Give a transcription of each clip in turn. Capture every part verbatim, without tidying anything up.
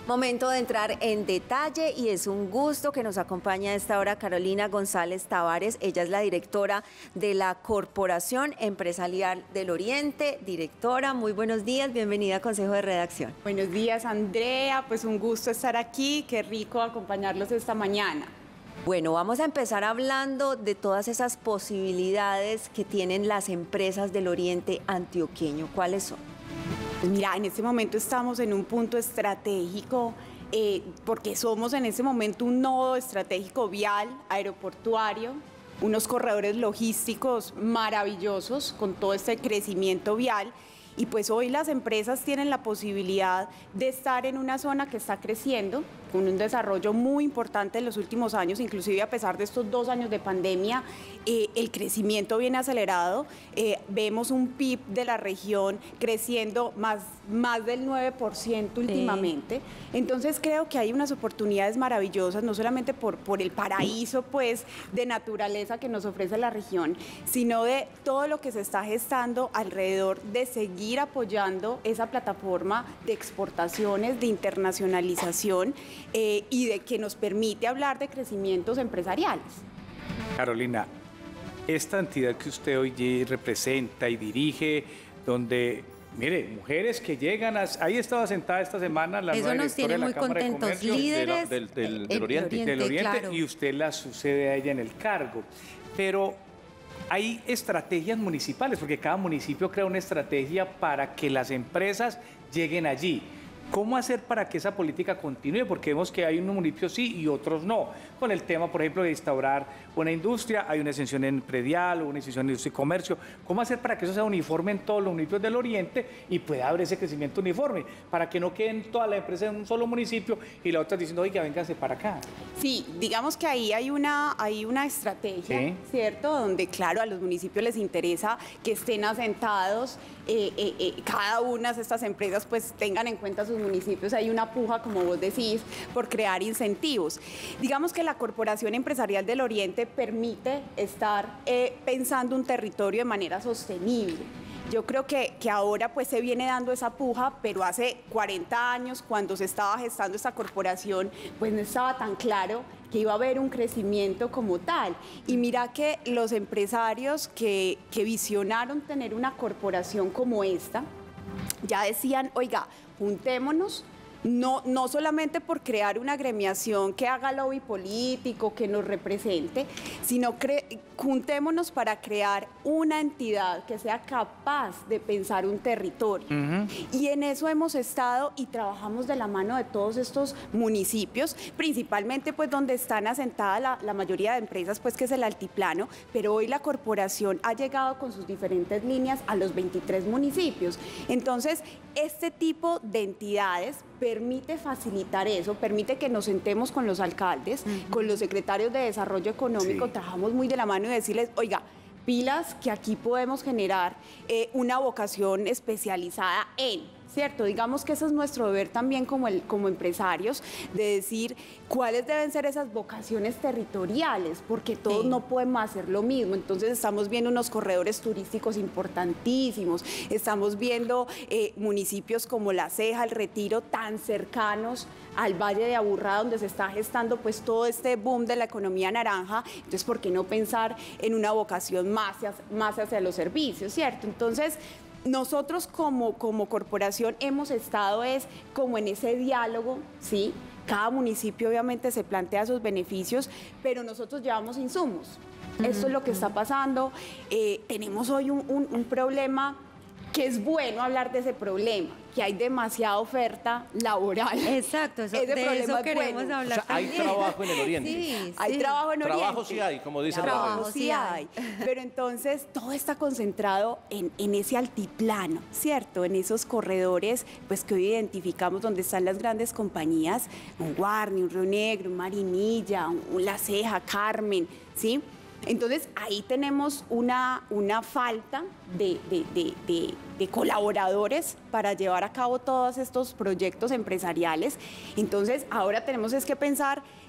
Momento de entrar en detalle y es un gusto que nos acompañe a esta hora Carolina González Tavares. Ella es la directora de la Corporación Empresarial del Oriente. Directora, muy buenos días, bienvenida a Consejo de Redacción. Buenos días, Andrea, pues un gusto estar aquí, qué rico acompañarlos esta mañana. Bueno, vamos a empezar hablando de todas esas posibilidades que tienen las empresas del Oriente Antioqueño. ¿Cuáles son? Pues mira, en este momento estamos en un punto estratégico eh, porque somos en este momento un nodo estratégico vial, aeroportuario, unos corredores logísticos maravillosos con todo este crecimiento vial. Y pues hoy las empresas tienen la posibilidad de estar en una zona que está creciendo, con un desarrollo muy importante en los últimos años, inclusive a pesar de estos dos años de pandemia, eh, el crecimiento viene acelerado. Eh, vemos un P I B de la región creciendo más, más del nueve por ciento últimamente. Sí. Entonces creo que hay unas oportunidades maravillosas, no solamente por, por el paraíso pues, de naturaleza que nos ofrece la región, sino de todo lo que se está gestando alrededor de seguir ir apoyando esa plataforma de exportaciones, de internacionalización eh, y de que nos permite hablar de crecimientos empresariales. Carolina, esta entidad que usted hoy representa y dirige, donde, mire, mujeres que llegan, a, ahí estaba sentada esta semana la Eso nueva nos tiene de la muy Cámara contentos, de Comercio, líderes de la, del, del, del, del, Oriente, Oriente, del Oriente claro. Y usted la sucede a ella en el cargo. Pero hay estrategias municipales, porque cada municipio crea una estrategia para que las empresas lleguen allí. ¿Cómo hacer para que esa política continúe? Porque vemos que hay unos municipios sí y otros no. Con el tema, por ejemplo, de instaurar una industria, hay una exención en predial o una exención en industria y comercio. ¿Cómo hacer para que eso sea uniforme en todos los municipios del Oriente y pueda haber ese crecimiento uniforme? Para que no queden todas las empresas en un solo municipio y la otra diciendo, oiga, vénganse para acá. Sí, digamos que ahí hay una, hay una estrategia, ¿sí? ¿Cierto? Donde, claro, a los municipios les interesa que estén asentados, eh, eh, eh, cada una de estas empresas pues tengan en cuenta sus municipios. Hay una puja, como vos decís, por crear incentivos. Digamos que la Corporación Empresarial del Oriente permite estar eh, pensando un territorio de manera sostenible. Yo creo que, que ahora pues se viene dando esa puja, pero hace cuarenta años, cuando se estaba gestando esta corporación, pues no estaba tan claro que iba a haber un crecimiento como tal. Y mira que los empresarios que, que visionaron tener una corporación como esta, ya decían, oiga, juntémonos, no, no solamente por crear una agremiación que haga lobby político, que nos represente, sino juntémonos para crear una entidad que sea capaz de pensar un territorio. Uh-huh. Y en eso hemos estado y trabajamos de la mano de todos estos municipios, principalmente pues donde están asentadas la, la mayoría de empresas, pues que es el altiplano, pero hoy la corporación ha llegado con sus diferentes líneas a los veintitrés municipios. Entonces, este tipo de entidades permite facilitar eso, permite que nos sentemos con los alcaldes, uh-huh. con los secretarios de Desarrollo Económico, sí. Trabajamos muy de la mano y decirles, oiga, pilas que aquí podemos generar eh, una vocación especializada en, ¿cierto? Digamos que ese es nuestro deber también como, el, como empresarios, de decir cuáles deben ser esas vocaciones territoriales, porque todos sí. no podemos hacer lo mismo. Entonces estamos viendo unos corredores turísticos importantísimos, estamos viendo eh, municipios como La Ceja, El Retiro, tan cercanos al Valle de Aburrá, donde se está gestando pues todo este boom de la economía naranja. Entonces, ¿por qué no pensar en una vocación más hacia, más hacia los servicios, ¿cierto? Entonces, nosotros como, como corporación hemos estado es como en ese diálogo, ¿sí? Cada municipio obviamente se plantea sus beneficios, pero nosotros llevamos insumos. Uh-huh. Esto es lo que está pasando. Eh, tenemos hoy un, un, un problema que es bueno hablar de ese problema, que hay demasiada oferta laboral. Exacto, eso, ese de eso es queremos bueno. hablar. O sea, hay trabajo en el Oriente. Sí, hay sí. trabajo en Oriente. Trabajo sí hay, como dicen. Trabajo sí hay. Pero entonces todo está concentrado en, en ese altiplano, ¿cierto? En esos corredores pues que hoy identificamos donde están las grandes compañías, un Warner, un Río Negro, un Marinilla, un, un La Ceja, Carmen, ¿sí? Entonces, ahí tenemos una, una falta de, de, de, de, de colaboradores para llevar a cabo todos estos proyectos empresariales. Entonces, ahora tenemos es que pensar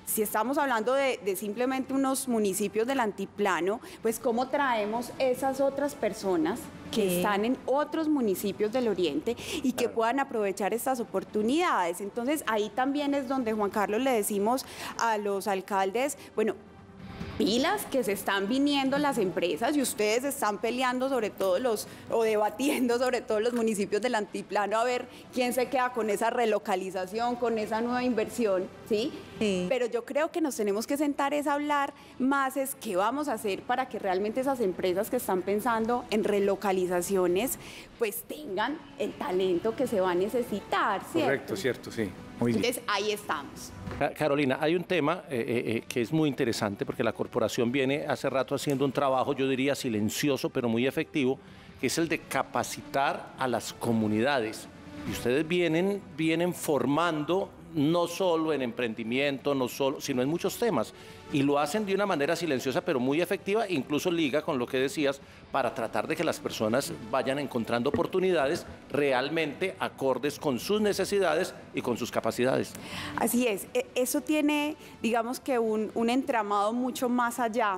si estamos hablando de, de simplemente unos municipios del altiplano, pues cómo traemos esas otras personas que ¿Qué? están en otros municipios del oriente y que puedan aprovechar estas oportunidades. Entonces ahí también es donde, Juan Carlos, le decimos a los alcaldes, bueno, pilas, que se están viniendo las empresas y ustedes están peleando sobre todos los, o debatiendo sobre todos los municipios del altiplano a ver quién se queda con esa relocalización, con esa nueva inversión, ¿sí? Sí. Pero yo creo que nos tenemos que sentar es a hablar más es qué vamos a hacer para que realmente esas empresas que están pensando en relocalizaciones pues tengan el talento que se va a necesitar, ¿cierto? Correcto, cierto, sí. Muy bien. Entonces ahí estamos. Carolina, hay un tema eh, eh, que es muy interesante porque la corporación viene hace rato haciendo un trabajo, yo diría silencioso, pero muy efectivo, que es el de capacitar a las comunidades. Y ustedes vienen, vienen formando no solo en emprendimiento, no solo, sino en muchos temas. Y lo hacen de una manera silenciosa, pero muy efectiva, incluso liga con lo que decías, para tratar de que las personas vayan encontrando oportunidades realmente acordes con sus necesidades y con sus capacidades. Así es, eso tiene, digamos que un, un entramado mucho más allá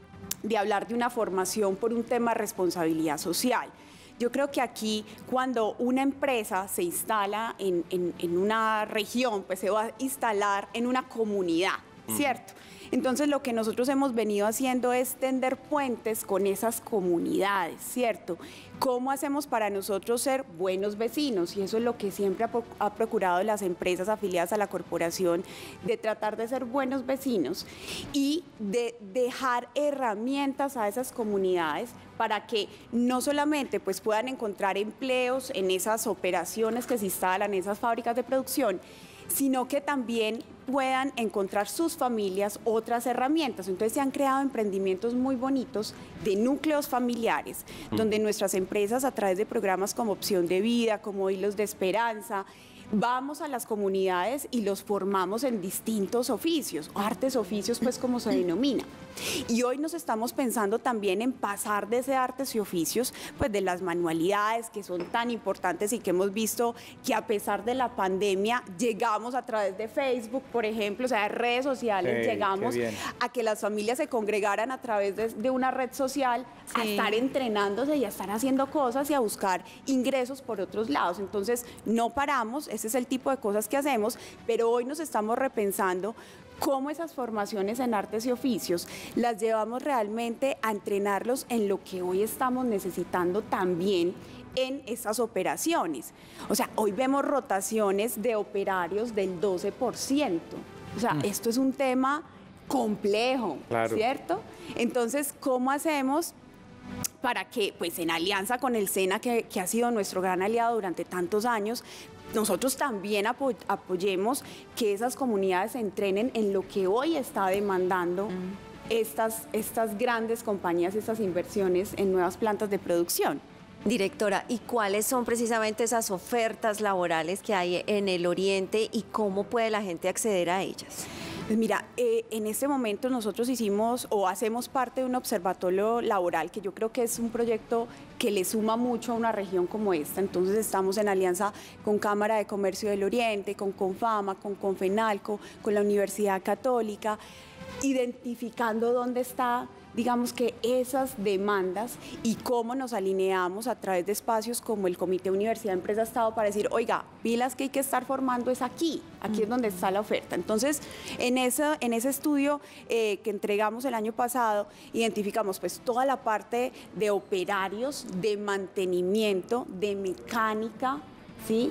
de hablar de una formación por un tema de responsabilidad social. Yo creo que aquí, cuando una empresa se instala en, en, en una región, pues se va a instalar en una comunidad, ¿cierto? Entonces, lo que nosotros hemos venido haciendo es tender puentes con esas comunidades, ¿cierto? ¿Cómo hacemos para nosotros ser buenos vecinos? Y eso es lo que siempre ha, ha procurado las empresas afiliadas a la corporación, de tratar de ser buenos vecinos y de dejar herramientas a esas comunidades para que no solamente pues, puedan encontrar empleos en esas operaciones que se instalan, en esas fábricas de producción, sino que también puedan encontrar sus familias otras herramientas. Entonces se han creado emprendimientos muy bonitos de núcleos familiares, mm. donde nuestras empresas a través de programas como Opción de Vida, como Hilos de Esperanza, vamos a las comunidades y los formamos en distintos oficios, artes oficios pues como se denomina. Y hoy nos estamos pensando también en pasar de ese artes y oficios, pues de las manualidades que son tan importantes y que hemos visto que a pesar de la pandemia llegamos a través de Facebook, por ejemplo, o sea, de redes sociales, sí, llegamos a que las familias se congregaran a través de, de una red social, sí, a estar entrenándose y a estar haciendo cosas y a buscar ingresos por otros lados. Entonces, no paramos, ese es el tipo de cosas que hacemos, pero hoy nos estamos repensando cómo esas formaciones en artes y oficios las llevamos realmente a entrenarlos en lo que hoy estamos necesitando también en esas operaciones. O sea, hoy vemos rotaciones de operarios del doce por ciento. O sea, mm. esto es un tema complejo, claro, ¿cierto? Entonces, ¿cómo hacemos para que, pues en alianza con el SENA, que, que ha sido nuestro gran aliado durante tantos años, nosotros también apo apoyemos que esas comunidades se entrenen en lo que hoy está demandando mm. estas, estas grandes compañías, estas inversiones en nuevas plantas de producción? Directora, ¿y cuáles son precisamente esas ofertas laborales que hay en el Oriente y cómo puede la gente acceder a ellas? Pues mira, eh, en este momento nosotros hicimos o hacemos parte de un observatorio laboral que yo creo que es un proyecto que le suma mucho a una región como esta. Entonces estamos en alianza con Cámara de Comercio del Oriente, con Confama, con Confenalco, con la Universidad Católica, identificando dónde está, digamos que esas demandas y cómo nos alineamos a través de espacios como el Comité Universidad Empresa Estado para decir, oiga, pilas que hay que estar formando es aquí, aquí es donde está la oferta. Entonces, en, esa, en ese estudio eh, que entregamos el año pasado, identificamos pues toda la parte de operarios, de mantenimiento, de mecánica, ¿sí?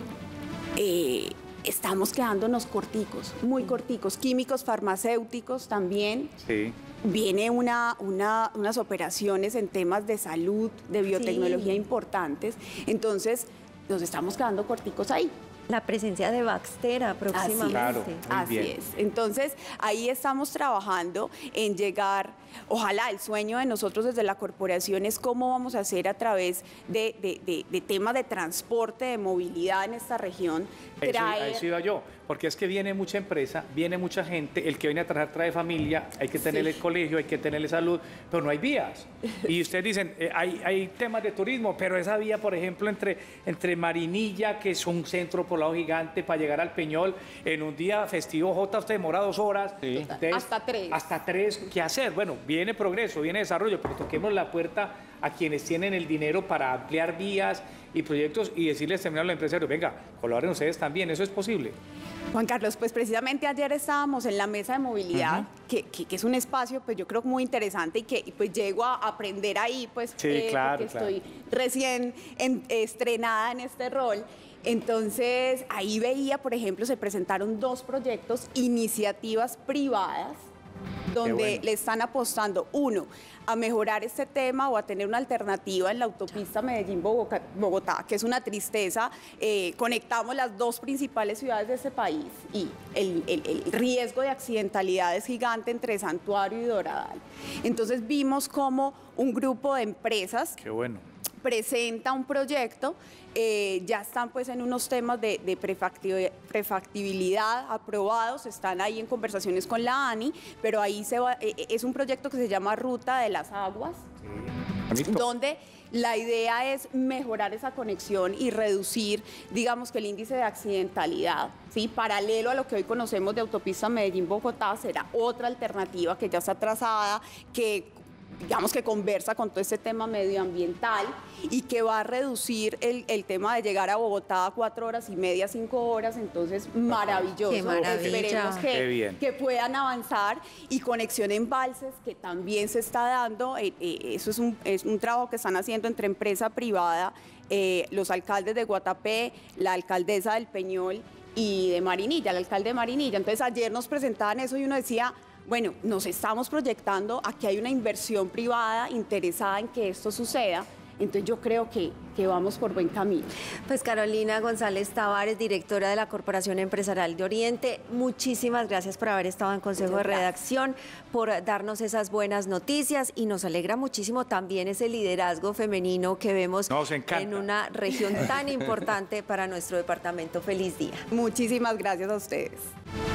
Eh, estamos quedándonos corticos, muy corticos, químicos, farmacéuticos también. Sí. Viene una, una, unas operaciones en temas de salud, de biotecnología sí. importantes, entonces nos estamos quedando corticos ahí. La presencia de Baxtera próximamente. Claro, Así bien. es. Entonces, ahí estamos trabajando en llegar ojalá el sueño de nosotros desde la corporación es cómo vamos a hacer a través de, de, de, de temas de transporte, de movilidad en esta región, traer... Ahí sí iba yo, porque es que viene mucha empresa, viene mucha gente, el que viene a trabajar trae familia, hay que tenerle sí. colegio, hay que tenerle salud, pero no hay vías. Y ustedes dicen, eh, hay, hay temas de turismo, pero esa vía, por ejemplo, entre, entre Marinilla, que es un centro poblado gigante, para llegar al Peñol, en un día festivo J, usted demora dos horas. Sí. Entonces, hasta tres. Hasta tres, ¿qué hacer? Bueno, viene progreso, viene desarrollo, pero toquemos la puerta a quienes tienen el dinero para ampliar vías y proyectos y decirles también a los empresarios, venga, colaboren ustedes también, ¿eso es posible? Juan Carlos, pues precisamente ayer estábamos en la mesa de movilidad, uh-huh. que, que, que es un espacio, pues yo creo muy interesante y que y pues llego a aprender ahí, pues sí, eh, claro, porque claro. estoy recién en, estrenada en este rol. Entonces, ahí veía, por ejemplo, se presentaron dos proyectos, iniciativas privadas, donde bueno. le están apostando, uno, a mejorar este tema o a tener una alternativa en la autopista Medellín-Bogotá, que es una tristeza. Eh, conectamos las dos principales ciudades de este país y el, el, el riesgo de accidentalidad es gigante entre Santuario y Doradal. Entonces vimos cómo un grupo de empresas... Qué bueno. presenta un proyecto, eh, ya están pues en unos temas de, de prefactibilidad, prefactibilidad aprobados, están ahí en conversaciones con la ANI, pero ahí se va, eh, es un proyecto que se llama Ruta de las Aguas, sí. donde la idea es mejorar esa conexión y reducir, digamos, que el índice de accidentalidad, ¿sí? Paralelo a lo que hoy conocemos de autopista Medellín-Bogotá, será otra alternativa que ya está trazada, que digamos que conversa con todo este tema medioambiental y que va a reducir el, el tema de llegar a Bogotá a cuatro horas y media, cinco horas, entonces maravilloso. Qué maravilla. Esperemos que, que puedan avanzar y conexión en embalses que también se está dando, eh, eh, eso es un, es un trabajo que están haciendo entre empresa privada, eh, los alcaldes de Guatapé, la alcaldesa del Peñol y de Marinilla, el alcalde de Marinilla. Entonces ayer nos presentaban eso y uno decía, bueno, nos estamos proyectando, aquí hay una inversión privada interesada en que esto suceda, entonces yo creo que, que vamos por buen camino. Pues Carolina González Tavares, directora de la Corporación Empresarial de Oriente, muchísimas gracias por haber estado en Consejo de Redacción, por darnos esas buenas noticias y nos alegra muchísimo también ese liderazgo femenino que vemos en una región tan importante para nuestro departamento. Feliz día. Muchísimas gracias a ustedes.